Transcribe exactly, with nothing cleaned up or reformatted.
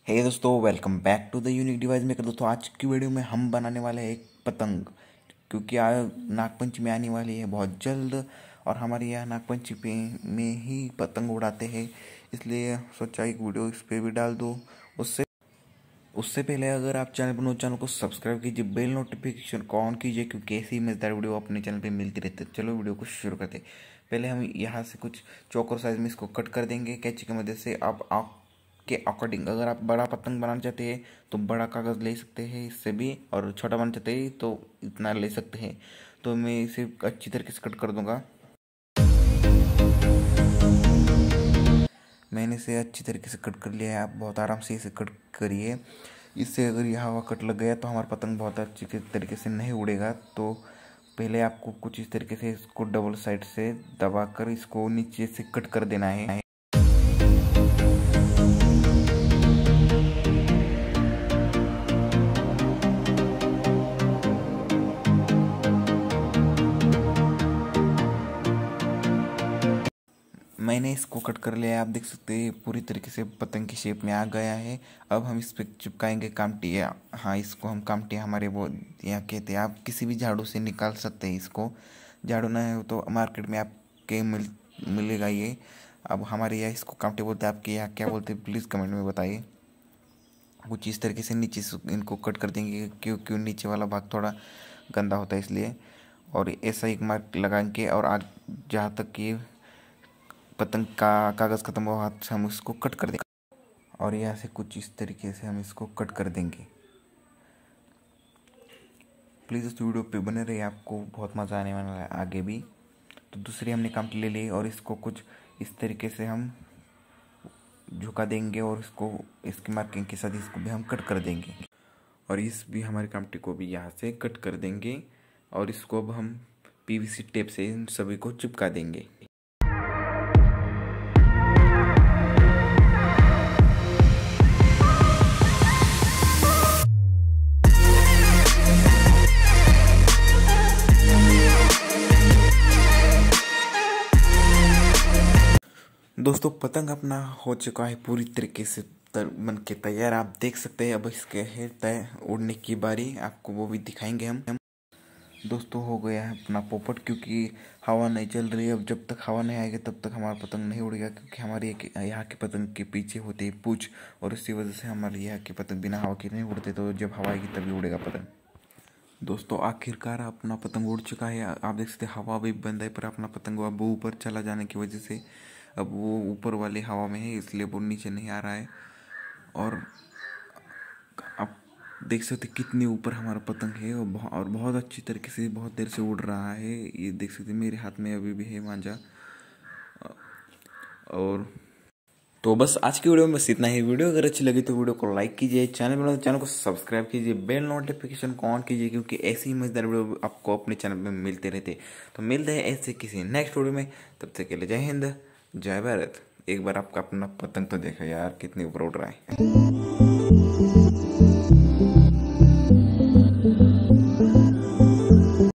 हे hey दोस्तों, welcome back to the unique device maker. दोस्तों आज की वीडियो में हम बनाने वाले हैं एक पतंग, क्योंकि आज नागपंचमी आने वाली है बहुत जल्द और हमारे यहाँ नागपंचमी में ही पतंग उड़ाते हैं, इसलिए सोचा एक वीडियो इस पर भी डाल दो। उससे उससे पहले अगर आप चैनल पर नए चैनल को सब्सक्राइब कीजिए, बेल नोटिफिकेशन को ऑन कीजिए, क्योंकि ऐसी मजेदार वीडियो अपने चैनल पे मिलती रहती है। चलो वीडियो को शुरू करते हैं। पहले हम यहाँ से कुछ चौकोर साइज में इसको कट कर देंगे कैंची की मदद से। आप आप के अकॉर्डिंग अगर आप बड़ा पतंग बनाना चाहते हैं तो बड़ा कागज़ ले सकते हैं इससे भी, और छोटा बनाना चाहते हैं तो इतना ले सकते हैं। तो मैं इसे अच्छी तरीके से कट कर दूंगा। मैंने इसे अच्छी तरीके से कट कर लिया है। आप बहुत आराम से इसे कट करिए। इससे अगर यह हवा कट लग गया तो हमारा पतंग बहुत अच्छी तरीके से नहीं उड़ेगा। तो पहले आपको कुछ इस तरीके से इसको डबल साइड से दबाकर इसको नीचे से कट कर देना है। मैंने इसको कट कर लिया है। आप देख सकते हैं पूरी तरीके से पतंग की शेप में आ गया है। अब हम इस पर चिपकाएंगे कामटी। हाँ, इसको हम कामटी हमारे वो यहाँ कहते हैं। आप किसी भी झाड़ू से निकाल सकते हैं इसको। झाड़ू ना है तो मार्केट में आपके मिल मिलेगा ये। अब हमारे यहाँ इसको कामटी बोलते हैं, आपके यहाँ क्या बोलते हैं प्लीज़ कमेंट में बताइए। कुछ इस तरीके से नीचे से इनको कट कर देंगे, क्योंकि नीचे वाला भाग थोड़ा गंदा होता है इसलिए। और ऐसा एक मार्क लगा के और आग जहाँ तक कि पतंग का कागज़ खत्म हुआ हम इसको कट कर देंगे। और यहाँ से कुछ इस तरीके से हम इसको कट कर देंगे। प्लीज़ इस वीडियो पे बने रहिए, आपको बहुत मज़ा आने वाला है आगे भी। तो दूसरी हमने कामटी ले ली और इसको कुछ इस तरीके से हम झुका देंगे और इसको इसकी मार्किंग के साथ इसको भी हम कट कर देंगे। और इस भी हमारी कामटी को भी यहाँ से कट कर देंगे और इसको अब हम पीवीसी टेप से इन सभी को चिपका देंगे। दोस्तों पतंग अपना हो चुका है पूरी तरीके से बन के तैयार। आप देख सकते हैं। अब इसके है तय उड़ने की बारी, आपको वो भी दिखाएंगे हम हम दोस्तों हो गया है अपना पोपट, क्योंकि हवा नहीं चल रही है। अब जब तक हवा नहीं आएगी तब तक हमारा पतंग नहीं उड़ेगा, क्योंकि हमारे यहाँ के पतंग के पीछे होते हैं पूछ, और इसी वजह से हमारे यहाँ के पतंग बिना हवा के नहीं उड़ते। तो जब हवा आएगी तभी उड़ेगा पतंग। दोस्तों आखिरकार अपना पतंग उड़ चुका है। आप देख सकते हैं हवा भी बंद है, पर अपना पतंग अब ऊपर चला जाने की वजह से अब वो ऊपर वाले हवा में है, इसलिए वो नीचे नहीं आ रहा है। और आप देख सकते कितने ऊपर हमारा पतंग है और बहुत और बहुत अच्छी तरीके से बहुत देर से उड़ रहा है। ये देख सकते मेरे हाथ में अभी भी है मांझा। और तो बस आज की वीडियो में बस इतना ही। वीडियो अगर अच्छी लगी तो वीडियो को लाइक कीजिए, चैनल पर चैनल को सब्सक्राइब कीजिए, बेल नोटिफिकेशन को ऑन कीजिए, क्योंकि ऐसी ही मजेदार वीडियो आपको अपने चैनल में मिलते रहते। तो मिलते हैं ऐसे किसी नेक्स्ट वीडियो में। तब तक के लिए जय हिंद जय भारत। एक बार आपका अपना पतंग तो देखा यार कितने ऊपर उड़ रहा है।